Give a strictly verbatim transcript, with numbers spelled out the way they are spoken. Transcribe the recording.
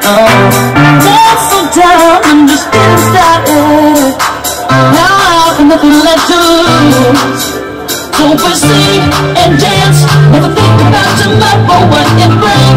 Walk so down and just getting started. Now nothing left to lose. So we sing and dance, never think about tomorrow, what it brings.